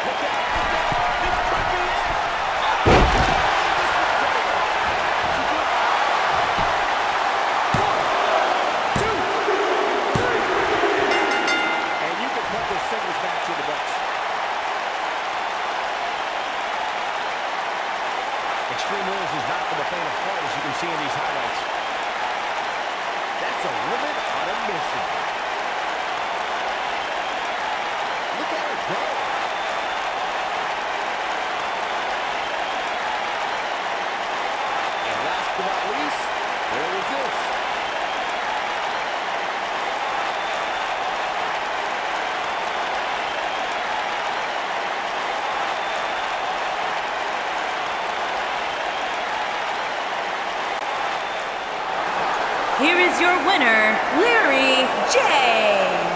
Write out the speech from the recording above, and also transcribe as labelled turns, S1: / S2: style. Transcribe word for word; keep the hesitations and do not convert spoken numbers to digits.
S1: Look out, look out. This could be it. Two, three. And you can put this singles match in the books. Extreme Rules is not for the faint of heart, as you can see in these highlights. That's a limit on a mission. Look at her go. And last but not least, there was this.
S2: Here is your winner, Larry J.